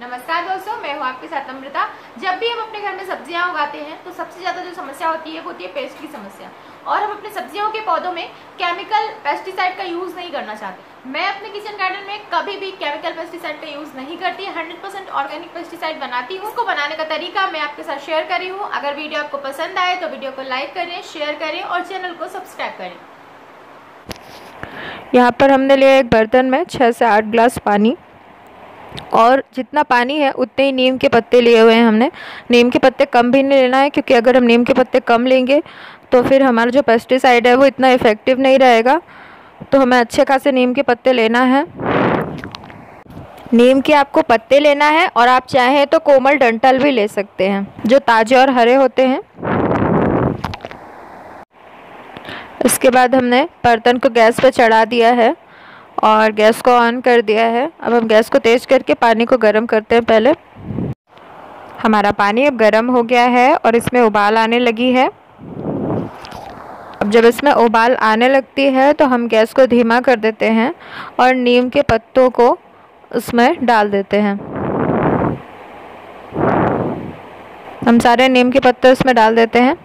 नमस्कार दोस्तों, मैं हूँ आपके साथ अमृता। जब भी हम अपने घर में सब्जियां उगाते हैं तो सबसे ज़्यादा जो समस्या होती है वो होती है पेस्ट की समस्या। और हम अपने सब्जियों के पौधों में केमिकल पेस्टिसाइड का यूज़ नहीं करना चाहते। मैं अपने किचन गार्डन में कभी भी केमिकल पेस्टिसाइड का यूज़ नहीं करती, 100% ऑर्गेनिक पेस्टिसाइड बनाती हूँ। उसको बनाने का तरीका मैं आपके साथ शेयर कर रही हूँ। अगर वीडियो आपको पसंद आए तो वीडियो को लाइक करें, शेयर करें और चैनल को सब्सक्राइब करें। यहाँ पर हमने लिया एक बर्तन में 6 से 8 ग्लास पानी, और जितना पानी है उतने ही नीम के पत्ते लिए हुए हैं हमने। नीम के पत्ते कम भी नहीं लेना है, क्योंकि अगर हम नीम के पत्ते कम लेंगे तो फिर हमारा जो पेस्टिसाइड है वो इतना इफ़ेक्टिव नहीं रहेगा। तो हमें अच्छे खासे नीम के पत्ते लेना है। नीम के आपको पत्ते लेना है, और आप चाहें तो कोमल डंठल भी ले सकते हैं जो ताज़े और हरे होते हैं। इसके बाद हमने बर्तन को गैस पर चढ़ा दिया है और गैस को ऑन कर दिया है। अब हम गैस को तेज़ करके पानी को गर्म करते हैं। पहले हमारा पानी अब गर्म हो गया है और इसमें उबाल आने लगी है। अब जब इसमें उबाल आने लगती है तो हम गैस को धीमा कर देते हैं और नीम के पत्तों को उसमें डाल देते हैं। हम सारे नीम के पत्ते उसमें डाल देते हैं।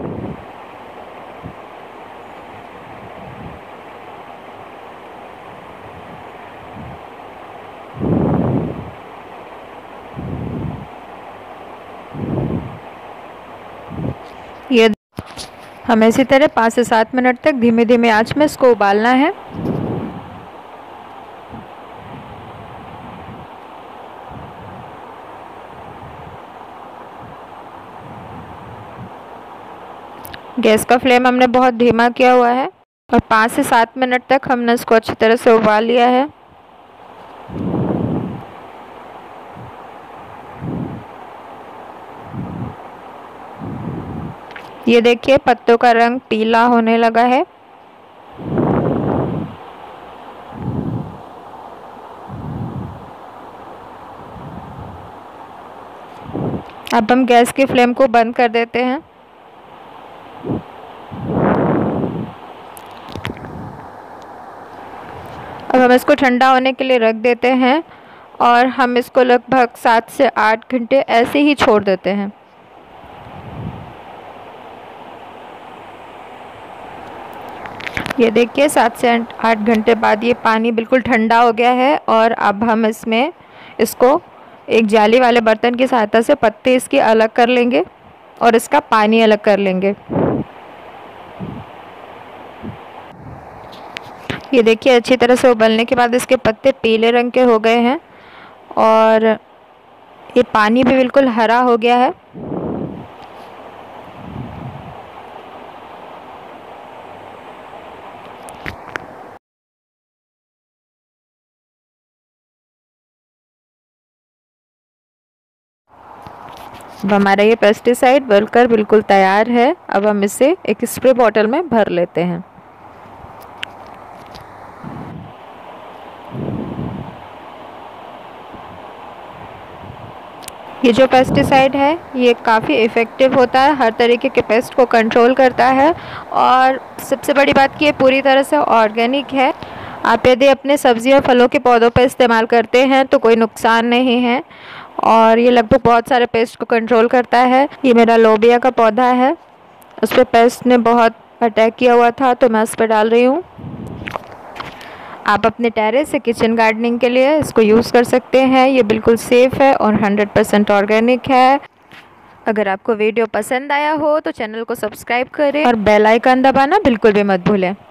ये हमें इसी तरह 5 से 7 मिनट तक धीमे धीमे आंच में इसको उबालना है। गैस का फ्लेम हमने बहुत धीमा किया हुआ है और 5 से 7 मिनट तक हमने इसको अच्छी तरह से उबाल लिया है। ये देखिए, पत्तों का रंग पीला होने लगा है। अब हम गैस की फ्लेम को बंद कर देते हैं। अब हम इसको ठंडा होने के लिए रख देते हैं और हम इसको लगभग 7 से 8 घंटे ऐसे ही छोड़ देते हैं। ये देखिए, 7 से 8 घंटे बाद ये पानी बिल्कुल ठंडा हो गया है और अब हम इसको एक जाली वाले बर्तन की सहायता से पत्ते इसकी अलग कर लेंगे और इसका पानी अलग कर लेंगे। ये देखिए, अच्छी तरह से उबलने के बाद इसके पत्ते पीले रंग के हो गए हैं और ये पानी भी बिल्कुल हरा हो गया है। अब हमारा ये पेस्टिसाइड बनकर बिल्कुल तैयार है। अब हम इसे एक स्प्रे बॉटल में भर लेते हैं। ये जो पेस्टिसाइड है ये काफ़ी इफ़ेक्टिव होता है, हर तरीके के पेस्ट को कंट्रोल करता है और सबसे बड़ी बात कि ये पूरी तरह से ऑर्गेनिक है। आप यदि अपने सब्ज़ी और फलों के पौधों पर इस्तेमाल करते हैं तो कोई नुकसान नहीं है और ये लगभग बहुत सारे पेस्ट को कंट्रोल करता है। ये मेरा लोबिया का पौधा है, उस पर पेस्ट ने बहुत अटैक किया हुआ था तो मैं उस पर डाल रही हूँ। आप अपने टेरेस से किचन गार्डनिंग के लिए इसको यूज़ कर सकते हैं। ये बिल्कुल सेफ़ है और 100% ऑर्गेनिक है। अगर आपको वीडियो पसंद आया हो तो चैनल को सब्सक्राइब करें और बेल आइकन दबाना बिल्कुल भी मत भूलें।